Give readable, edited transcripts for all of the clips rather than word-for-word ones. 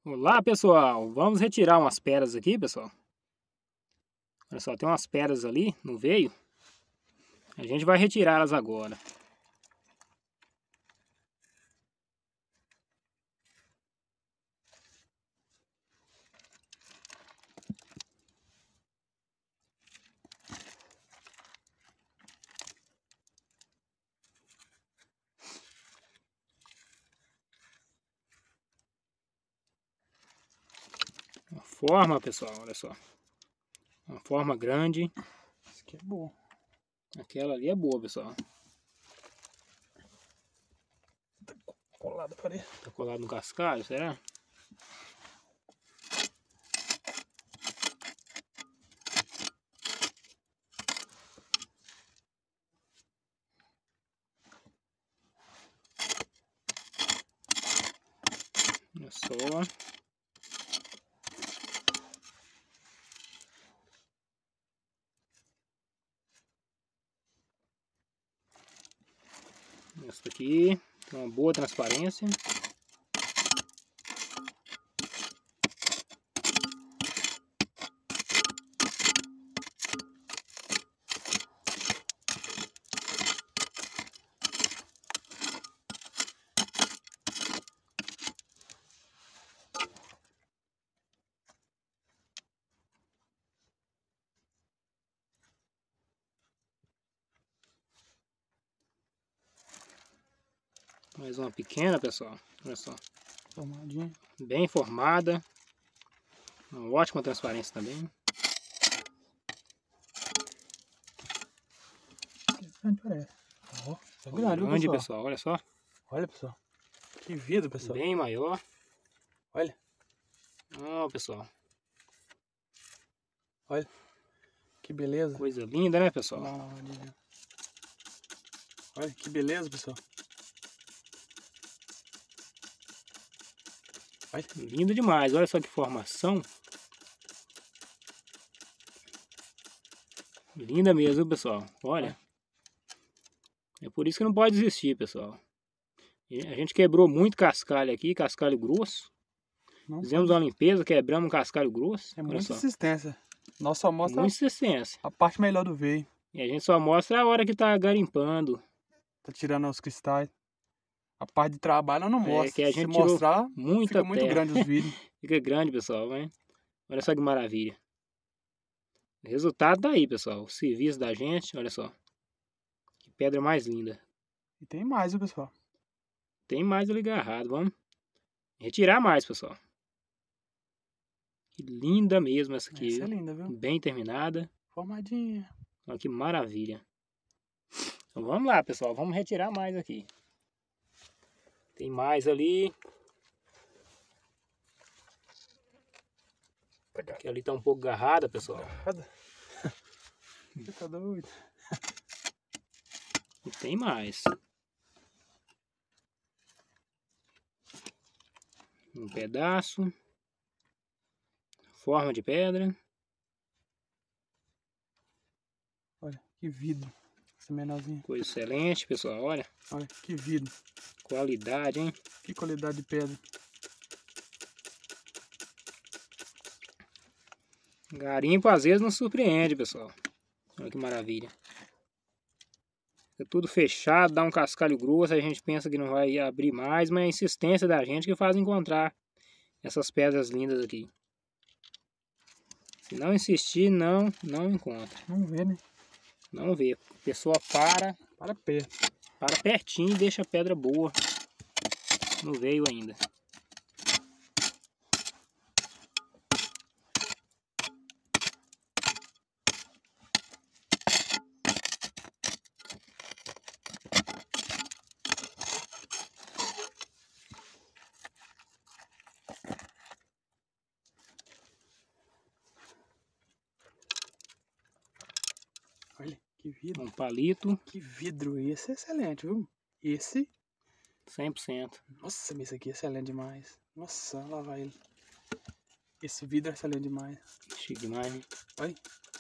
Olá, pessoal! Vamos retirar umas pedras aqui, pessoal. Olha só, tem umas pedras ali no veio. A gente vai retirá-las agora. Uma forma, pessoal, olha só. Uma forma grande. Isso aqui é boa. Aquela ali é boa, pessoal. Tá colado, parede. Tá colado no cascalho, será? Olha só. Essa daqui tem uma boa transparência. Mais uma pequena, pessoal. Olha só. Formadinha. Bem formada. Uma ótima transparência também. Parece. Ó, é grande, Grande, pessoal. pessoal. Olha só. Olha, pessoal. Que vidro, pessoal. Bem maior. Olha. Ó, pessoal. Olha. Que beleza. Coisa linda, né, pessoal? Olha, que beleza, pessoal. Olha. Lindo demais. Olha só que formação. Linda mesmo, pessoal. Olha. É por isso que não pode desistir, pessoal. A gente quebrou muito cascalho aqui, cascalho grosso. Fizemos uma limpeza, quebramos um cascalho grosso. É muita insistência. Nós só mostra muita insistência. a parte melhor do veio. E a gente só mostra a hora que tá garimpando. Tá tirando os cristais. A parte de trabalho não mostra. Que a gente Se mostrar, muita fica muito grande os vídeos. Fica grande, pessoal, né? Olha só que maravilha. O resultado tá aí, pessoal. O serviço da gente, olha só. Que pedra mais linda. E tem mais, viu, pessoal? Tem mais ali agarrado. Vamos retirar mais, pessoal. Que linda mesmo essa aqui. Essa é linda, viu? Bem terminada. Formadinha. Olha que maravilha. Então vamos lá, pessoal. Vamos retirar mais aqui. Tem mais ali. Que ali tá um pouco agarrada, pessoal. Agarrada? Você tá doido? E tem mais. Um pedaço. Forma de pedra. Olha, que vidro. Essa menorzinha. Coisa excelente, pessoal. Olha. Olha, que vidro. Qualidade, hein? Que qualidade de pedra. Garimpo às vezes nos surpreende, pessoal. Olha que maravilha. Fica tudo fechado, dá um cascalho grosso, a gente pensa que não vai abrir mais, mas é a insistência da gente que faz encontrar essas pedras lindas aqui. Se não insistir, não encontra. Vamos ver, né? Não vê. A pessoa para pertinho e deixa a pedra boa no veio ainda. Olha, que vidro. Um palito. Que vidro. Esse é excelente, viu? Esse... 100%. Nossa, esse aqui é excelente demais. Nossa, lá vai ele. Esse vidro é excelente demais. Chique demais, né? Olha.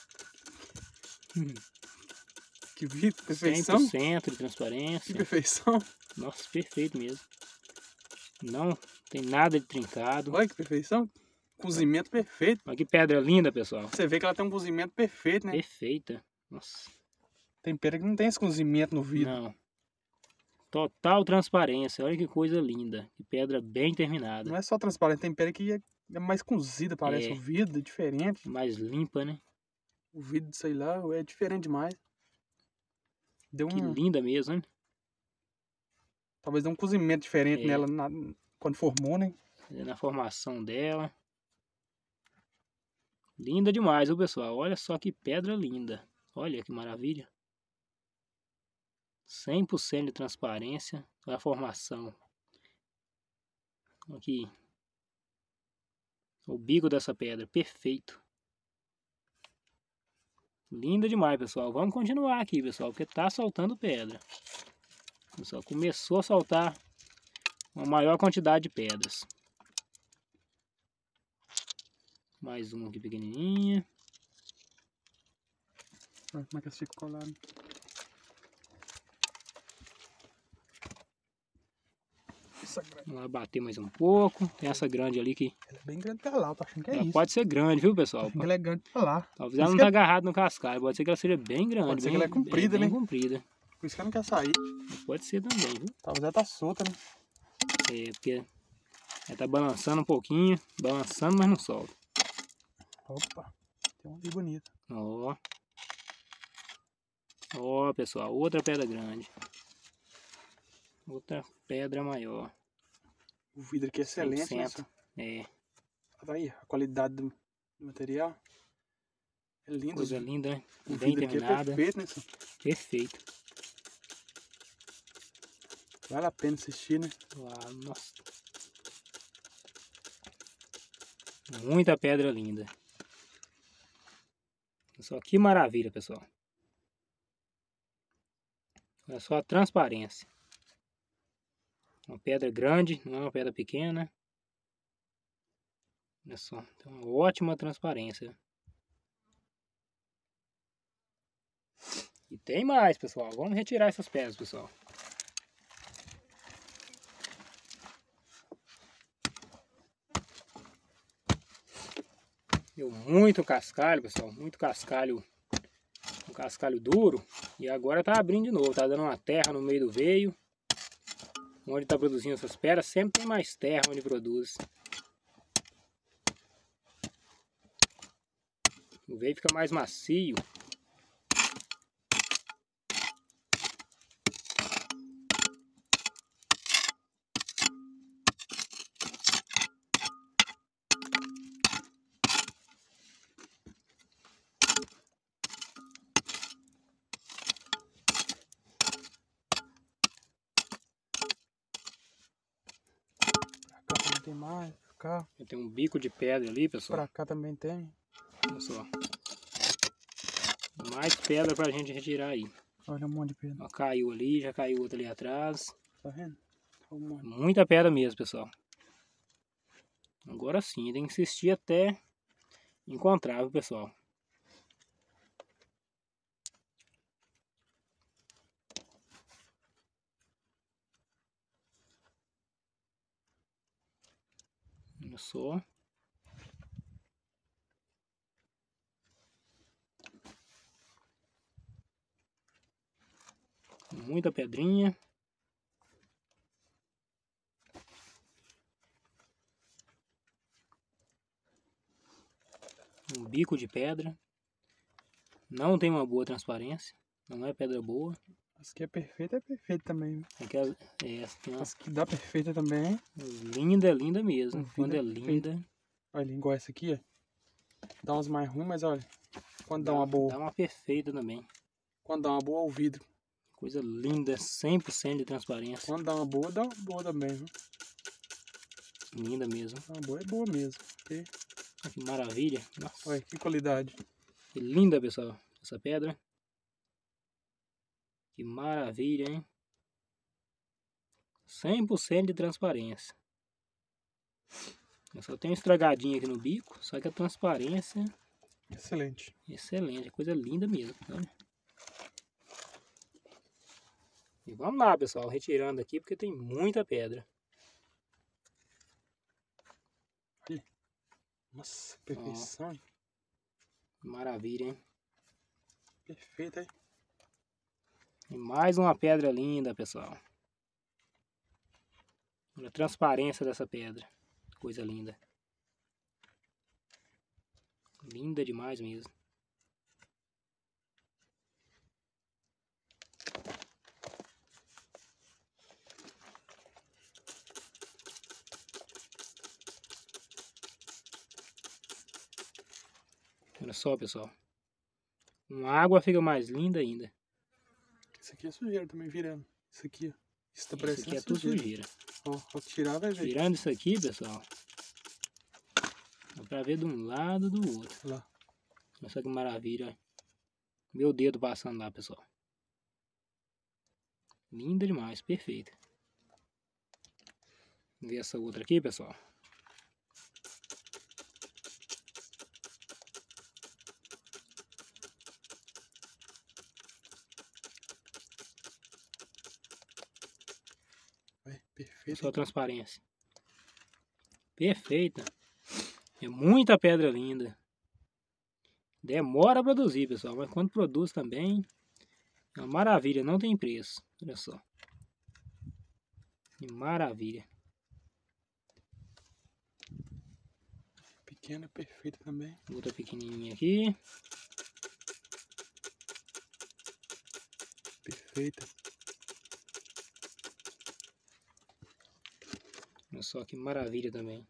Que vidro, perfeição. 100% de transparência. Que perfeição. Nossa, perfeito mesmo. Não tem nada de trincado. Olha que perfeição. Cozimento perfeito. Olha que pedra linda, pessoal. Você vê que ela tem um cozimento perfeito, né? Perfeita. Nossa. Tem pedra que não tem esse cozimento no vidro. Não. Total transparência. Olha que coisa linda. Que pedra bem terminada. Não é só transparente, tem pedra que é mais cozida, parece. É. O vidro é diferente. Mais limpa, né? O vidro, sei lá, é diferente demais. Deu Que um... linda mesmo, hein? Talvez dê um cozimento diferente É. nela quando formou, né? Na formação dela. Linda demais, viu, pessoal? Olha só que pedra linda. Olha que maravilha. 100% de transparência da formação. Aqui. O bico dessa pedra, perfeito. Linda demais, pessoal. Vamos continuar aqui, pessoal, porque tá soltando pedra. Pessoal, começou a soltar uma maior quantidade de pedras. Mais uma aqui pequenininha. Olha como é que ela fica colada. Vamos lá bater mais um pouco. Tem essa grande ali que... Ela é bem grande pra lá, eu tô achando que é ela isso. pode ser grande, viu, pessoal? Acho que ela é grande pra lá. Talvez ela não tá agarrada no cascalho. Pode ser que ela seja bem grande. Pode ser bem, que ela é comprida, bem né? comprida. Por isso que ela não quer sair. Pode ser também, viu? Talvez ela tá solta, né? É, porque ela tá balançando um pouquinho. Balançando, mas não solta. Opa, tem uma ali bonita. Ó. Ó, pessoal. Outra pedra grande. Outra pedra maior. O vidro aqui é excelente, né? 100%. É. Olha aí, a qualidade do material. É lindo. Coisa linda, né? O Bem vidro aqui é terminada. perfeito, né? Senhor? Perfeito. Vale a pena assistir, né? Uau, nossa. Muita pedra linda. Só que maravilha, pessoal. Olha só a transparência. Uma pedra grande, não é uma pedra pequena. Olha só, tem uma ótima transparência. E tem mais, pessoal. Vamos retirar essas pedras, pessoal. Deu muito cascalho, pessoal. Muito cascalho. Um cascalho duro. E agora tá abrindo de novo. Tá dando uma terra no meio do veio. Onde tá produzindo essas pedras. Sempre tem mais terra onde produz. O veio fica mais macio. Pra cá também tem mais. Pra cá. Tem um bico de pedra ali, pessoal. Pra cá também tem. Olha só. Mais pedra pra gente retirar aí. Olha um monte de pedra. Ó, caiu ali, já caiu outra ali atrás. Tá vendo? Um monte. Muita pedra mesmo, pessoal. Agora sim, tem que insistir até encontrar, viu, pessoal? Olha só. Muita pedrinha. Um bico de pedra. Não tem uma boa transparência. Não é pedra boa. As que é perfeita também. Aquela, tem As que dá perfeita também. linda, linda mesmo. Vida Quando é perfeita. linda. Olha, igual essa aqui, ó. Dá umas mais ruins, mas olha. Quando dá uma boa. Dá uma perfeita também. Quando dá uma boa, o vidro. Coisa linda, 100% de transparência. Quando dá uma boa também, viu? Linda mesmo. Uma boa é boa mesmo. Porque... Olha que maravilha. Nossa. Olha, que qualidade. Que linda, pessoal. Essa pedra. Que maravilha, hein? 100% de transparência. Eu só tenho estragadinho aqui no bico. Só que a transparência... Excelente. excelente. Coisa linda mesmo. Olha. E vamos lá, pessoal. Retirando aqui porque tem muita pedra. Nossa, perfeição, hein? Maravilha, hein? Perfeito, hein? E mais uma pedra linda, pessoal. Olha a transparência dessa pedra. Coisa linda. Linda demais mesmo. Olha só, pessoal. Com água fica mais linda ainda. Isso aqui é sujeira também, virando. Isso aqui, ó. Isso tá Isso parecendo aqui é tudo sujeira. Ó, vou tirar, vai ver. Tirando isso aqui, pessoal, dá pra ver de um lado e do outro. Lá. Olha só que maravilha. Meu dedo passando lá, pessoal. Linda demais, perfeita. Vamos ver essa outra aqui, pessoal. Perfeito. Só a transparência. Perfeita. É muita pedra linda. Demora a produzir, pessoal, mas quando produz também é uma maravilha, não tem preço. Olha só. Que maravilha. Pequena, perfeita também. Outra pequenininha aqui. Perfeita. Olha só que maravilha também.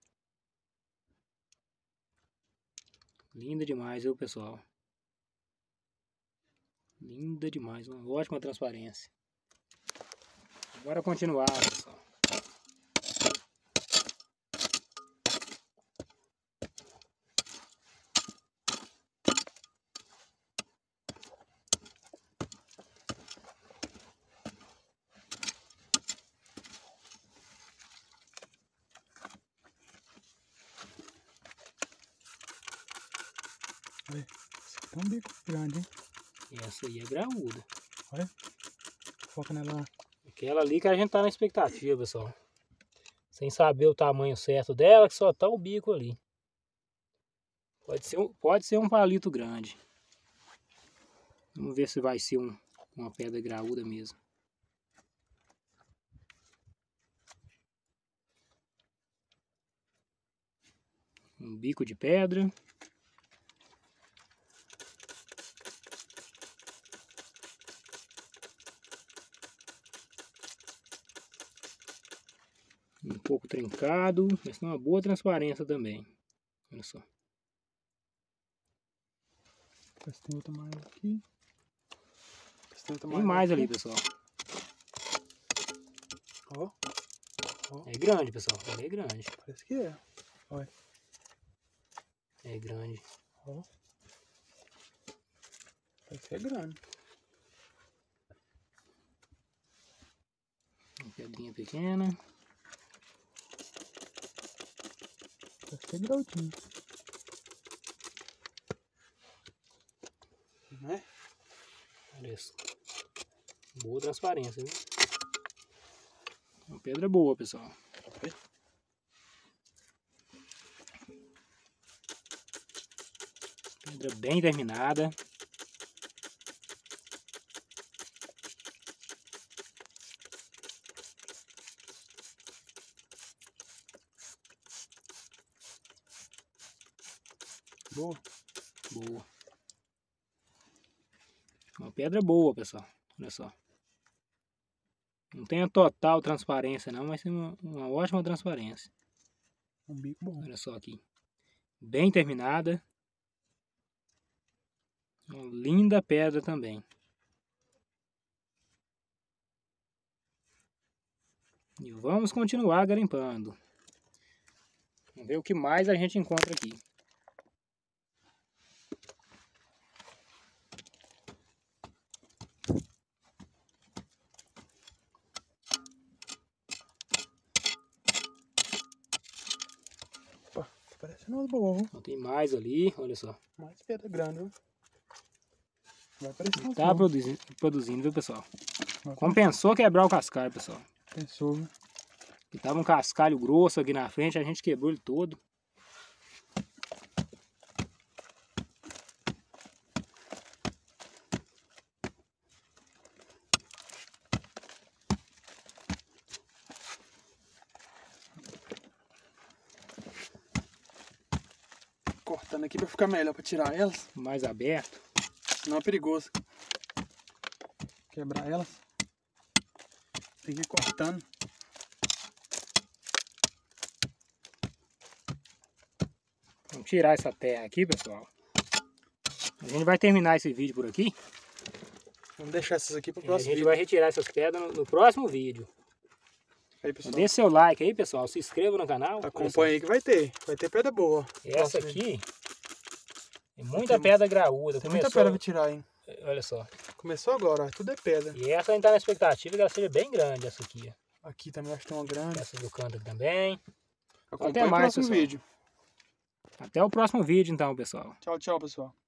Linda demais, viu, pessoal? Linda demais, uma ótima transparência. Bora continuar, pessoal. Olha, esse aqui tá um bico grande, hein? Essa aí é graúda. Olha. Foca nela. Aquela ali que a gente tá na expectativa, pessoal. Sem saber o tamanho certo dela, que só tá o bico ali. Pode ser um palito grande. Vamos ver se vai ser uma pedra graúda mesmo. Um bico de pedra. Um pouco trincado, mas tem uma boa transparência também. Olha só. Parece que tem outra mais aqui. Tem mais ali, pessoal. Ó. É grande, pessoal. É grande. Parece que é. Olha. É grande. Ó. Parece que é grande. Uma pedrinha pequena. Parece que é graudinho. Não é? Olha isso. Boa transparência, viu? Uma pedra boa, pessoal. Pedra bem terminada. Boa. Boa. Uma pedra boa, pessoal. Olha só. Não tem a total transparência não, mas tem uma ótima transparência. Um bico bom. Olha só aqui. Bem terminada. Uma linda pedra também. E vamos continuar garimpando. Vamos ver o que mais a gente encontra aqui. Opa, tá parecendo umas boas, viu? Tem mais ali, olha só. Mais pedra grande, viu? Vai parecer umas Tá boas. produzindo, viu, pessoal? Vai Compensou quebrar o cascalho, pessoal. Pensou, viu? Que tava um cascalho grosso aqui na frente, a gente quebrou ele todo. cortando aqui pra ficar melhor pra tirar elas. Mais aberto. Senão é perigoso quebrar elas. Tem que ir cortando. Vamos tirar essa terra aqui, pessoal. A gente vai terminar esse vídeo por aqui. Vamos deixar essas aqui pro A próximo gente vídeo. vai retirar essas pedras no próximo vídeo. Aí, pessoal, Deixe seu like aí, pessoal. Se inscreva no canal. acompanha aí que vai ter. Vai ter pedra boa. Essa Próximo vídeo. aqui é muita pedra graúda. Tem muita pedra pra tirar, hein? Olha só. Começou agora, ó, tudo é pedra. E essa a gente tá na expectativa que ela seja bem grande, essa aqui. Ó. Aqui também acho que tem uma grande. Essa do canto aqui também. Acompanha o mais, próximo pessoal. vídeo. Até o próximo vídeo então, pessoal. Tchau, tchau, pessoal.